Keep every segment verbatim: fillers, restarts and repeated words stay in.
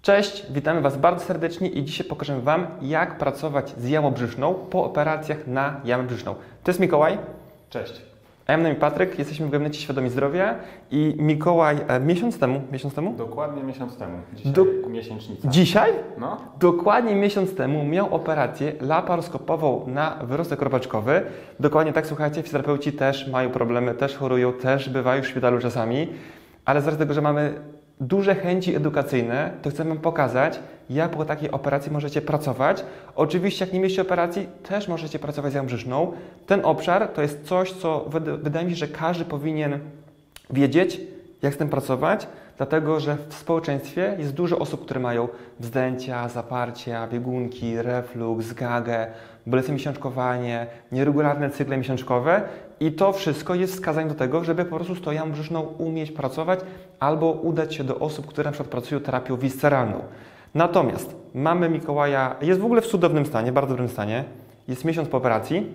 Cześć, witamy Was bardzo serdecznie i dzisiaj pokażę Wam, jak pracować z jamą brzuszną po operacjach na jamę brzuszną. To jest Mikołaj. Cześć. A ja mam na imię Patryk, jesteśmy w gabinecie Świadomi Zdrowia i Mikołaj e, miesiąc temu, miesiąc temu? Dokładnie miesiąc temu. Dzisiaj Do... miesięcznica. Dzisiaj? No. Dokładnie miesiąc temu miał operację laparoskopową na wyrostek robaczkowy. Dokładnie tak, słuchajcie, fizjoterapeuci też mają problemy, też chorują, też bywają w szpitalu czasami, ale z racji tego, że mamy duże chęci edukacyjne, to chcę Wam pokazać, jak po takiej operacji możecie pracować. Oczywiście, jak nie mieliście operacji, też możecie pracować z jamą brzuszną. Ten obszar to jest coś, co wydaje mi się, że każdy powinien wiedzieć, jak z tym pracować, dlatego że w społeczeństwie jest dużo osób, które mają wzdęcia, zaparcia, biegunki, refluks, zgagę, bolesne miesiączkowanie, nieregularne cykle miesiączkowe i to wszystko jest wskazaniem do tego, żeby po prostu z tą jamą brzuszną umieć pracować albo udać się do osób, które na przykład pracują terapią visceralną. Natomiast mamy Mikołaja, jest w ogóle w cudownym stanie, bardzo dobrym stanie, jest miesiąc po operacji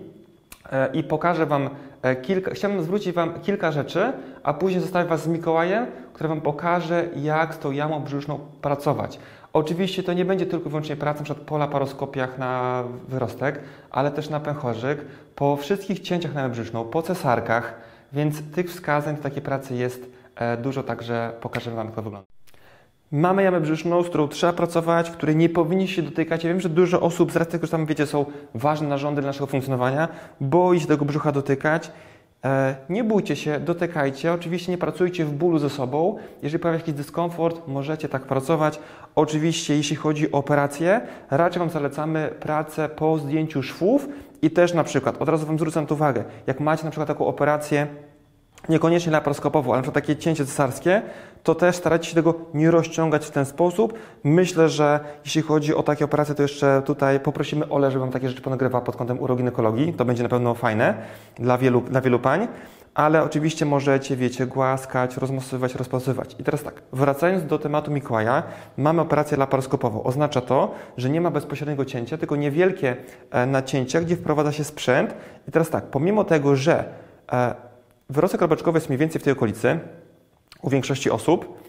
i pokażę Wam kilka, chciałbym zwrócić Wam kilka rzeczy, a później zostawię Was z Mikołajem, który Wam pokaże, jak z tą jamą brzuszną pracować. Oczywiście to nie będzie tylko i wyłącznie praca na przykład po laparoskopiach na wyrostek, ale też na pęcherzyk, po wszystkich cięciach na jamę brzuszną, po cesarkach, więc tych wskazań do takiej pracy jest dużo, także pokażę Wam, jak to wygląda. Mamy jamę brzuszną, z którą trzeba pracować, której nie powinniście się dotykać. Ja wiem, że dużo osób, z racji tego, że tam wiecie, są ważne narządy dla naszego funkcjonowania, boi się tego brzucha dotykać. E, nie bójcie się, dotykajcie. Oczywiście nie pracujcie w bólu ze sobą. Jeżeli pojawia się jakiś dyskomfort, możecie tak pracować. Oczywiście, jeśli chodzi o operacje, raczej Wam zalecamy pracę po zdjęciu szwów i też na przykład, od razu Wam zwrócę na to uwagę, jak macie na przykład taką operację, niekoniecznie laparoskopową, ale na przykład takie cięcie cesarskie, to też starajcie się tego nie rozciągać w ten sposób. Myślę, że jeśli chodzi o takie operacje, to jeszcze tutaj poprosimy Olę, żeby Wam takie rzeczy ponagrywa pod kątem uroginekologii. To będzie na pewno fajne dla wielu, dla wielu pań, ale oczywiście możecie, wiecie, głaskać, rozmasowywać, rozpasowywać. I teraz tak, wracając do tematu Mikołaja, mamy operację laparoskopową. Oznacza to, że nie ma bezpośredniego cięcia, tylko niewielkie nacięcia, gdzie wprowadza się sprzęt. I teraz tak, pomimo tego, że wyrostek robaczkowy jest mniej więcej w tej okolicy, u większości osób,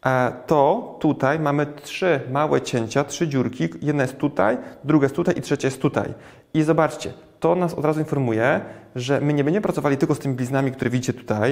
to tutaj mamy trzy małe cięcia, trzy dziurki. Jedna jest tutaj, druga jest tutaj i trzecia jest tutaj. I zobaczcie, to nas od razu informuje, że my nie będziemy pracowali tylko z tymi bliznami, które widzicie tutaj.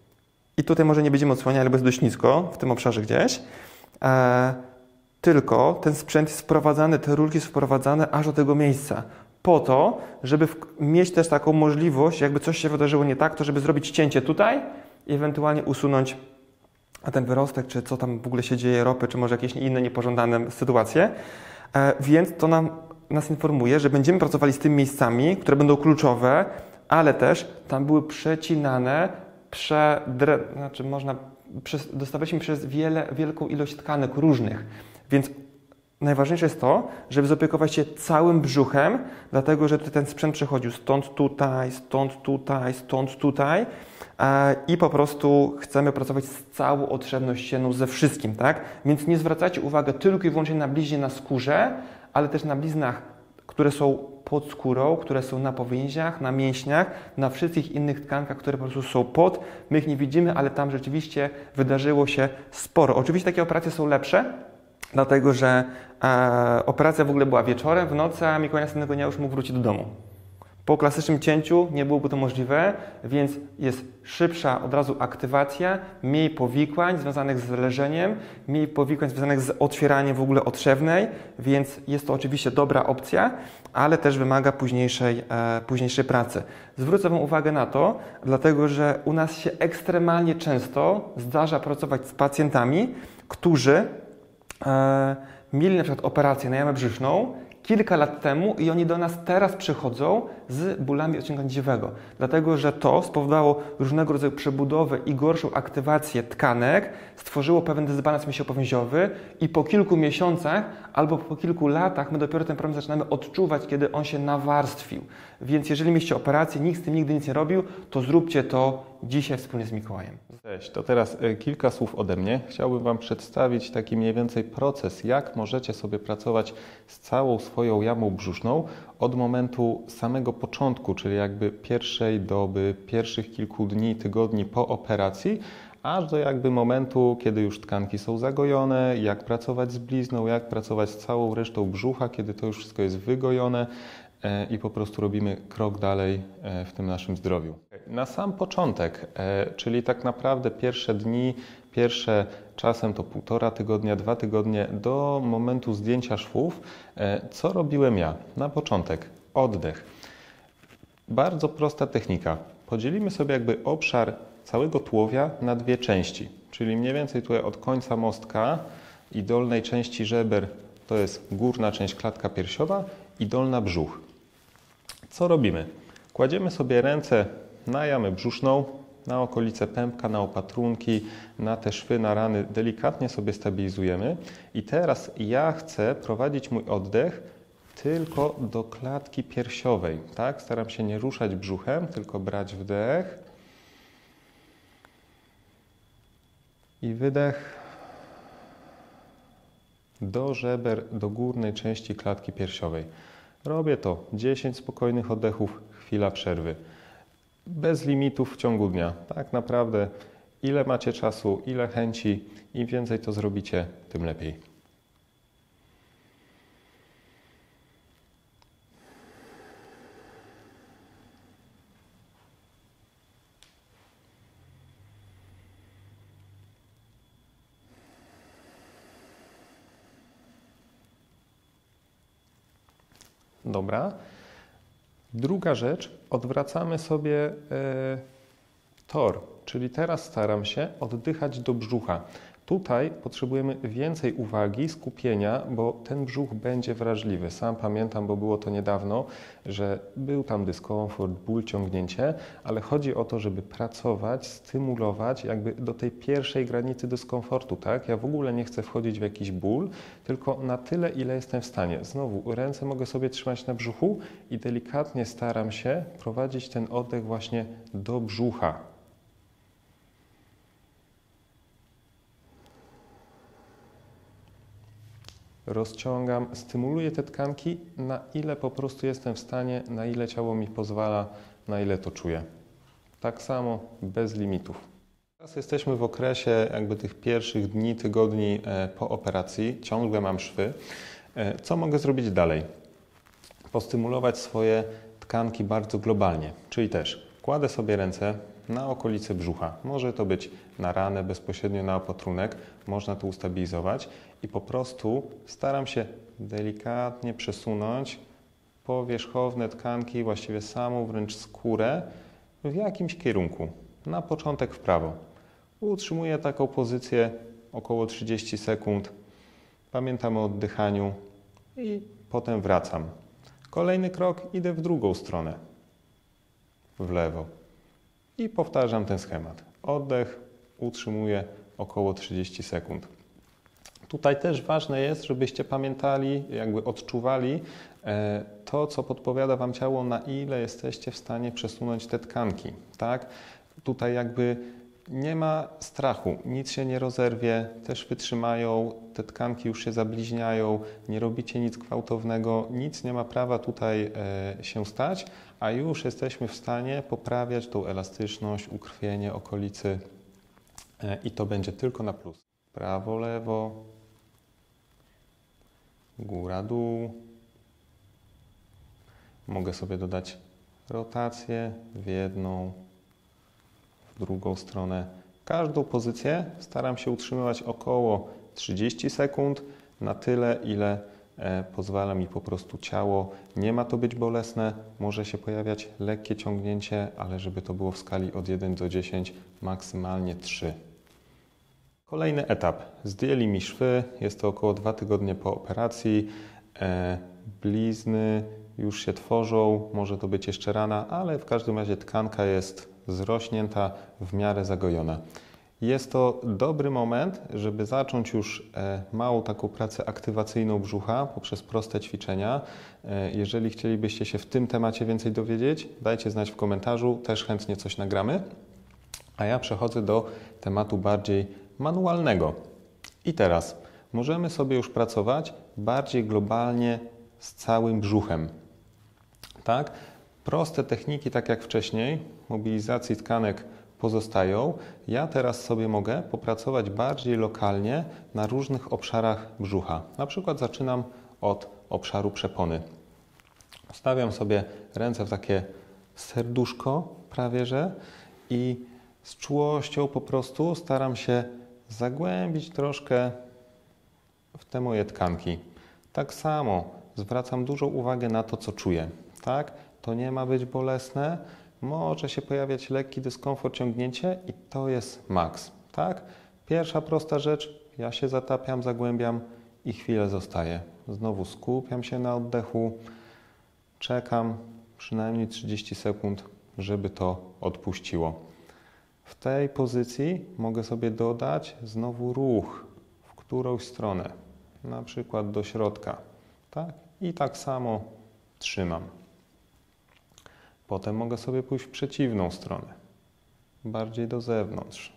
I tutaj może nie będziemy odsłaniali, bo jest dość nisko, w tym obszarze gdzieś. E, tylko ten sprzęt jest wprowadzany, te rurki są wprowadzane aż do tego miejsca. Po to, żeby mieć też taką możliwość, jakby coś się wydarzyło nie tak, to żeby zrobić cięcie tutaj i ewentualnie usunąć ten wyrostek, czy co tam w ogóle się dzieje, ropy, czy może jakieś inne niepożądane sytuacje. E, więc to nam, nas informuje, że będziemy pracowali z tymi miejscami, które będą kluczowe, ale też tam były przecinane, przedre, znaczy można, przez, dostawaliśmy przez wiele, wielką ilość tkanek różnych, więc najważniejsze jest to, żeby zaopiekować się całym brzuchem, dlatego że ten sprzęt przechodził stąd tutaj, stąd tutaj, stąd tutaj e, i po prostu chcemy pracować z całą otrzewną ścieną, ze wszystkim, tak? Więc nie zwracajcie uwagi tylko i wyłącznie na bliźnie na skórze, ale też na bliznach, które są pod skórą, które są na powięziach, na mięśniach, na wszystkich innych tkankach, które po prostu są pod. My ich nie widzimy, ale tam rzeczywiście wydarzyło się sporo. Oczywiście takie operacje są lepsze, dlatego że e, operacja w ogóle była wieczorem, w nocy, a Mikołaj następnego dnia już mógł wrócić do domu. Po klasycznym cięciu nie byłoby to możliwe, więc jest szybsza od razu aktywacja, mniej powikłań związanych z leżeniem, mniej powikłań związanych z otwieraniem w ogóle otrzewnej, więc jest to oczywiście dobra opcja, ale też wymaga późniejszej, e, późniejszej pracy. Zwrócę Wam uwagę na to, dlatego że u nas się ekstremalnie często zdarza pracować z pacjentami, którzy E, mieli na przykład operację na jamę brzuszną kilka lat temu i oni do nas teraz przychodzą z bólami odcinka nidziowego. Dlatego, że to spowodowało różnego rodzaju przebudowę i gorszą aktywację tkanek, stworzyło pewien dysbalans mięśniowo-powięziowy i po kilku miesiącach albo po kilku latach my dopiero ten problem zaczynamy odczuwać, kiedy on się nawarstwił. Więc jeżeli mieliście operację, nikt z tym nigdy nic nie robił, to zróbcie to dzisiaj wspólnie z Mikołajem. Cześć, to teraz kilka słów ode mnie. Chciałbym Wam przedstawić taki mniej więcej proces, jak możecie sobie pracować z całą swoją jamą brzuszną od momentu samego początku, czyli jakby pierwszej doby, pierwszych kilku dni, tygodni po operacji, aż do jakby momentu, kiedy już tkanki są zagojone, jak pracować z blizną, jak pracować z całą resztą brzucha, kiedy to już wszystko jest wygojone i po prostu robimy krok dalej w tym naszym zdrowiu. Na sam początek, czyli tak naprawdę pierwsze dni, pierwsze czasem to półtora tygodnia, dwa tygodnie do momentu zdjęcia szwów, co robiłem ja? Na początek oddech. Bardzo prosta technika. Podzielimy sobie jakby obszar całego tułowia na dwie części, czyli mniej więcej tutaj od końca mostka i dolnej części żeber to jest górna część klatka piersiowa i dolna brzuch. Co robimy? Kładziemy sobie ręce na jamę brzuszną, na okolice pępka, na opatrunki, na te szwy, na rany, delikatnie sobie stabilizujemy i teraz ja chcę prowadzić mój oddech tylko do klatki piersiowej, tak? Staram się nie ruszać brzuchem, tylko brać wdech i wydech do żeber, do górnej części klatki piersiowej. Robię to dziesięć spokojnych oddechów, chwila przerwy. Bez limitów w ciągu dnia. Tak naprawdę ile macie czasu, ile chęci, im więcej to zrobicie, tym lepiej. Dobra. Druga rzecz, odwracamy sobie e, tor, czyli teraz staram się oddychać do brzucha. Tutaj potrzebujemy więcej uwagi, skupienia, bo ten brzuch będzie wrażliwy. Sam pamiętam, bo było to niedawno, że był tam dyskomfort, ból, ciągnięcie, ale chodzi o to, żeby pracować, stymulować jakby do tej pierwszej granicy dyskomfortu, tak? Ja w ogóle nie chcę wchodzić w jakiś ból, tylko na tyle, ile jestem w stanie. Znowu, ręce mogę sobie trzymać na brzuchu i delikatnie staram się prowadzić ten oddech właśnie do brzucha. Rozciągam, stymuluję te tkanki, na ile po prostu jestem w stanie, na ile ciało mi pozwala, na ile to czuję. Tak samo, bez limitów. Teraz jesteśmy w okresie jakby tych pierwszych dni, tygodni po operacji, ciągle mam szwy. Co mogę zrobić dalej? Postymulować swoje tkanki bardzo globalnie, czyli też kładę sobie ręce na okolice brzucha. Może to być na ranę, bezpośrednio na opatrunek, można to ustabilizować i po prostu staram się delikatnie przesunąć powierzchowne tkanki, właściwie samą wręcz skórę w jakimś kierunku. Na początek w prawo. Utrzymuję taką pozycję około trzydzieści sekund. Pamiętam o oddychaniu i potem wracam. Kolejny krok, idę w drugą stronę, w lewo. I powtarzam ten schemat. Oddech, utrzymuję około trzydzieści sekund. Tutaj też ważne jest, żebyście pamiętali, jakby odczuwali to, co podpowiada Wam ciało, na ile jesteście w stanie przesunąć te tkanki. Tak? Tutaj jakby nie ma strachu, nic się nie rozerwie, też wytrzymają, te tkanki już się zabliźniają, nie robicie nic gwałtownego, nic nie ma prawa tutaj się stać, a już jesteśmy w stanie poprawiać tą elastyczność, ukrwienie okolicy i to będzie tylko na plus. Prawo, lewo, góra, dół. Mogę sobie dodać rotację w jedną, w drugą stronę. Każdą pozycję staram się utrzymywać około trzydzieści sekund, na tyle, ile pozwala mi po prostu ciało. Nie ma to być bolesne, może się pojawiać lekkie ciągnięcie, ale żeby to było w skali od jeden do dziesięciu, maksymalnie trzy. Kolejny etap. Zdjęli mi szwy, jest to około dwa tygodnie po operacji. E, blizny już się tworzą, może to być jeszcze rana, ale w każdym razie tkanka jest zrośnięta, w miarę zagojona. Jest to dobry moment, żeby zacząć już małą taką pracę aktywacyjną brzucha poprzez proste ćwiczenia. Jeżeli chcielibyście się w tym temacie więcej dowiedzieć, dajcie znać w komentarzu, też chętnie coś nagramy. A ja przechodzę do tematu bardziej manualnego. I teraz możemy sobie już pracować bardziej globalnie z całym brzuchem. Tak? Proste techniki, tak jak wcześniej, mobilizacji tkanek pozostają. Ja teraz sobie mogę popracować bardziej lokalnie na różnych obszarach brzucha. Na przykład zaczynam od obszaru przepony. Stawiam sobie ręce w takie serduszko prawie że i z czułością po prostu staram się zagłębić troszkę w te moje tkanki. Tak samo zwracam dużą uwagę na to, co czuję. Tak? To nie ma być bolesne, może się pojawiać lekki dyskomfort, ciągnięcie i to jest maks. Tak? Pierwsza prosta rzecz, ja się zatapiam, zagłębiam i chwilę zostaję. Znowu skupiam się na oddechu, czekam przynajmniej trzydzieści sekund, żeby to odpuściło. W tej pozycji mogę sobie dodać znowu ruch w którąś stronę, na przykład do środka. Tak? I tak samo trzymam. Potem mogę sobie pójść w przeciwną stronę, bardziej do zewnątrz,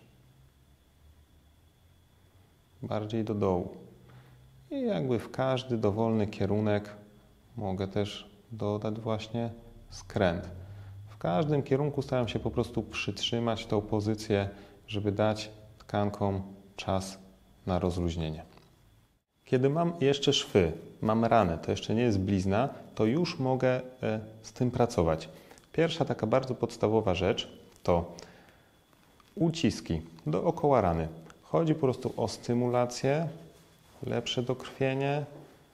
bardziej do dołu. I jakby w każdy dowolny kierunek mogę też dodać właśnie skręt. W każdym kierunku staram się po prostu przytrzymać tą pozycję, żeby dać tkankom czas na rozluźnienie. Kiedy mam jeszcze szwy, mam ranę, to jeszcze nie jest blizna, to już mogę z tym pracować. Pierwsza taka bardzo podstawowa rzecz to uciski dookoła rany. Chodzi po prostu o stymulację, lepsze dokrwienie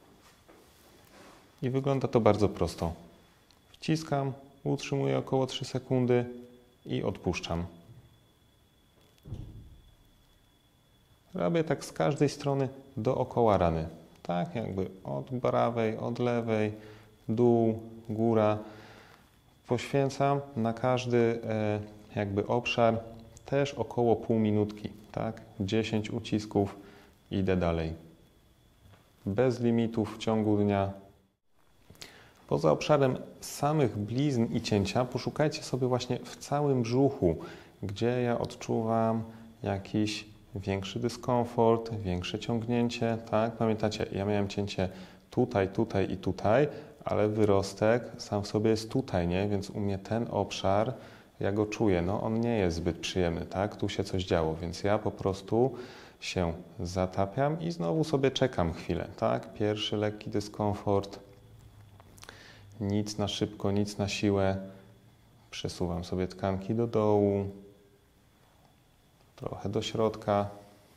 i wygląda to bardzo prosto. Wciskam, utrzymuję około trzy sekundy i odpuszczam. Robię tak z każdej strony dookoła rany. Tak jakby od prawej, od lewej, dół, góra. Poświęcam na każdy e, jakby obszar też około pół minutki. Tak? dziesięć ucisków, idę dalej. Bez limitów w ciągu dnia. Poza obszarem samych blizn i cięcia poszukajcie sobie właśnie w całym brzuchu, gdzie ja odczuwam jakiś większy dyskomfort, większe ciągnięcie. Tak? Pamiętacie, ja miałem cięcie tutaj, tutaj i tutaj, ale wyrostek sam w sobie jest tutaj, nie? Więc u mnie ten obszar, ja go czuję, no on nie jest zbyt przyjemny, tak? Tu się coś działo, więc ja po prostu się zatapiam i znowu sobie czekam chwilę, tak? Pierwszy lekki dyskomfort, nic na szybko, nic na siłę, przesuwam sobie tkanki do dołu, trochę do środka,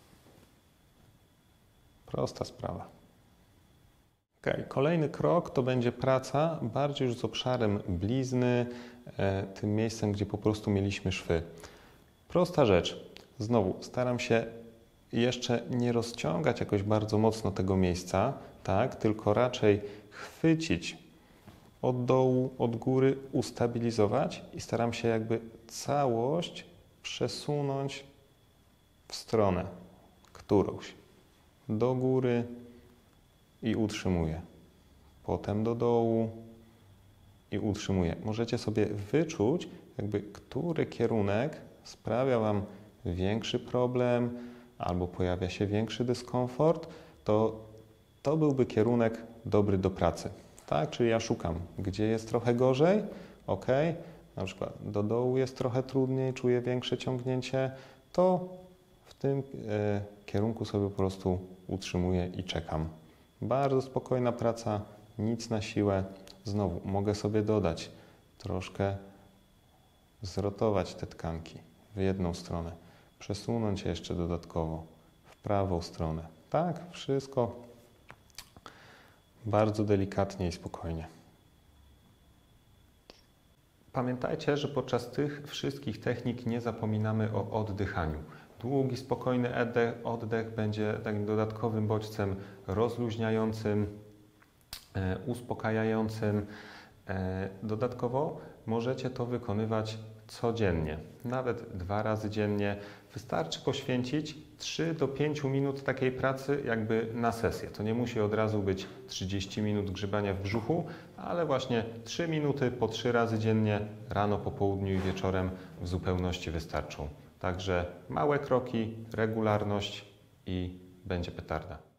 prosta sprawa. Okay. Kolejny krok to będzie praca bardziej już z obszarem blizny, e, tym miejscem, gdzie po prostu mieliśmy szwy. Prosta rzecz. Znowu staram się jeszcze nie rozciągać jakoś bardzo mocno tego miejsca, tak? Tylko raczej chwycić od dołu, od góry, ustabilizować i staram się jakby całość przesunąć w stronę którąś. Do góry i utrzymuję. Potem do dołu i utrzymuję. Możecie sobie wyczuć, jakby który kierunek sprawia Wam większy problem albo pojawia się większy dyskomfort, to to byłby kierunek dobry do pracy. Tak? Czyli ja szukam, gdzie jest trochę gorzej, ok, na przykład do dołu jest trochę trudniej, czuję większe ciągnięcie, to w tym e, kierunku sobie po prostu utrzymuję i czekam. Bardzo spokojna praca, nic na siłę. Znowu mogę sobie dodać, troszkę zrotować te tkanki w jedną stronę, przesunąć jeszcze dodatkowo w prawą stronę. Tak, wszystko bardzo delikatnie i spokojnie. Pamiętajcie, że podczas tych wszystkich technik nie zapominamy o oddychaniu. Długi, spokojny oddech będzie takim dodatkowym bodźcem rozluźniającym, e, uspokajającym. E, dodatkowo możecie to wykonywać codziennie, nawet dwa razy dziennie. Wystarczy poświęcić trzy do pięciu minut takiej pracy jakby na sesję. To nie musi od razu być trzydzieści minut grzebania w brzuchu, ale właśnie trzy minuty po trzy razy dziennie, rano, po południu i wieczorem w zupełności wystarczą. Także małe kroki, regularność i będzie petarda.